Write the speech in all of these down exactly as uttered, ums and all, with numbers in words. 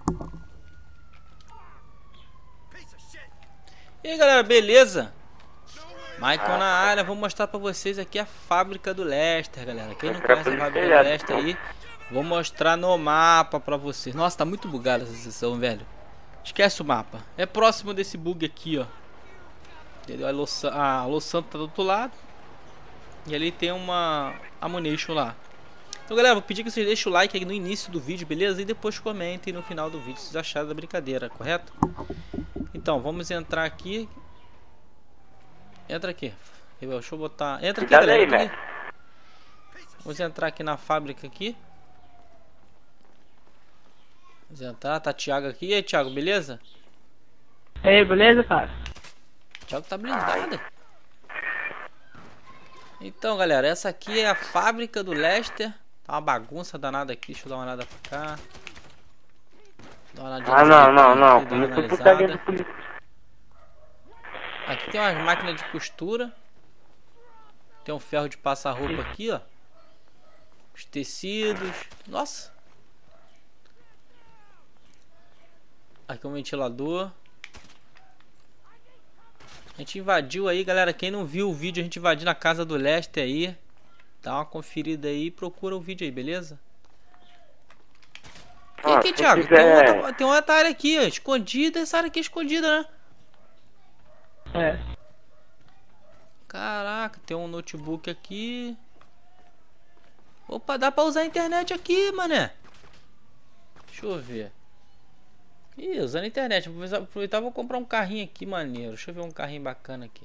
E aí galera, beleza? Michael na área, vou mostrar pra vocês aqui a fábrica do Lester, galera. Quem não conhece a fábrica do Lester aí, vou mostrar no mapa pra vocês. Nossa, tá muito bugada essa sessão, velho. Esquece o mapa. É próximo desse bug aqui, ó. Entendeu? A Los, a Los Santos tá do outro lado. E ali tem uma ammunition lá. Então galera, vou pedir que vocês deixem o like aí no início do vídeo, beleza? E depois comentem no final do vídeo se vocês acharam da brincadeira, correto? Então, vamos entrar aqui. Entra aqui. Deixa eu botar... Entra aqui, galera. Entra aqui. Vamos entrar aqui na fábrica aqui. Vamos entrar. Tá Thiago aqui. E aí, Thiago, beleza? E aí, beleza, cara? Thiago tá blindado. Então, galera, essa aqui é a fábrica do Lester. Tá uma bagunça danada aqui. Deixa eu dar uma olhada pra cá. Dá uma olhada ah, não, não, não. Aqui tem umas máquinas de costura. Tem um ferro de passar roupa aqui, ó. Os tecidos. Nossa. Aqui um ventilador. A gente invadiu aí, galera. Quem não viu o vídeo, a gente invadiu na casa do Lester aí. Dá uma conferida aí e procura o vídeo aí, beleza? E aqui, Thiago? Tem outra, tem outra área aqui, ó. Escondida. Essa área aqui é escondida, né? É. Caraca, tem um notebook aqui. Opa, dá pra usar a internet aqui, mané. Deixa eu ver. Ih, usando a internet. Vou aproveitar, vou comprar um carrinho aqui, maneiro. Deixa eu ver um carrinho bacana aqui.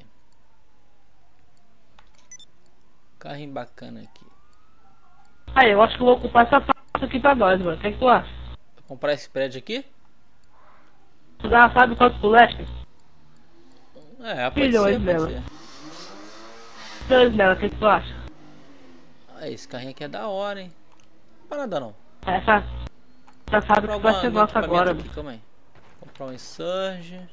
Carrinho bacana aqui. Aí, eu acho que eu vou ocupar essa parte aqui pra nós, mano. O que é que tu acha? Vou comprar esse prédio aqui? Tu já sabe quanto tu Lester? É, pode Milhões ser, dela. pode ser. Milhões dela, o que é que tu acha? Ah, esse carrinho aqui é da hora, hein? Não para nada não. Essa, essa fábrica vai ser nossa agora, aqui, calma aí. Comprar um Insurge.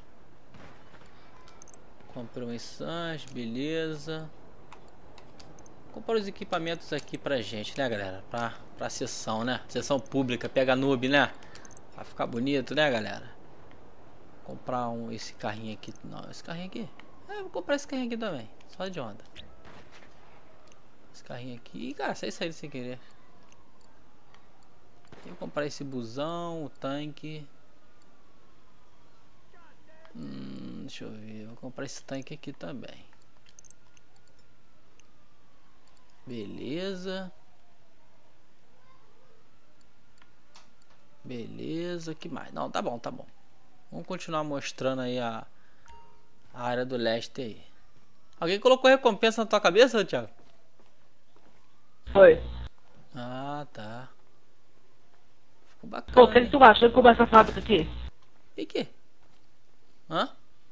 Comprei um Insurge, beleza. Comprar os equipamentos aqui pra gente, né, galera? Pra, pra sessão, né? Sessão pública, pega noob, né? Vai ficar bonito, né, galera? Comprar um, esse carrinho aqui. Não, esse carrinho aqui. É, vou comprar esse carrinho aqui também. Só de onda. Esse carrinho aqui. Ih, cara, sai saindo sem querer. Vou comprar esse busão, o tanque. Hum, deixa eu ver. Vou comprar esse tanque aqui também. Beleza. Beleza. Que mais? Não, tá bom, tá bom. Vamos continuar mostrando aí a, a área do Lester aí. Alguém colocou recompensa na tua cabeça, Thiago? Foi. Ah, tá. Ficou bacana. Pô, o que é que tu acha de comprar essa fábrica aqui? E que? Hã?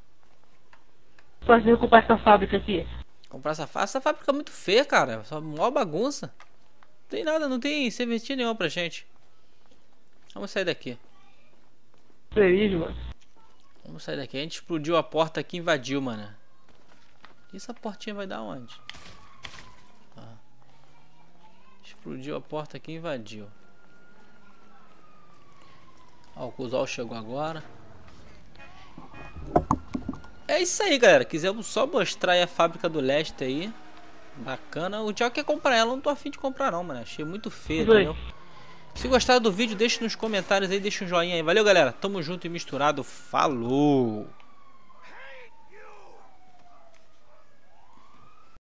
Tu acha de comprar essa fábrica aqui? Comprar essa fábrica? Essa fábrica é muito feia, cara. Só mó bagunça. Não tem nada, não tem serventia nenhuma pra gente. Vamos sair daqui. Feliz, mano. Vamos sair daqui. A gente explodiu a porta aqui e invadiu, mano. E essa portinha vai dar onde? Ah. Explodiu a porta aqui e invadiu. Ó, o Cusol chegou agora. É isso aí, galera. Quisemos só mostrar aí a fábrica do Lester aí. Bacana. O Thiago quer comprar ela. Não tô afim de comprar não, mano. Achei muito feio, entendeu? Se gostaram do vídeo, deixe nos comentários aí. Deixa um joinha aí. Valeu, galera. Tamo junto e misturado. Falou!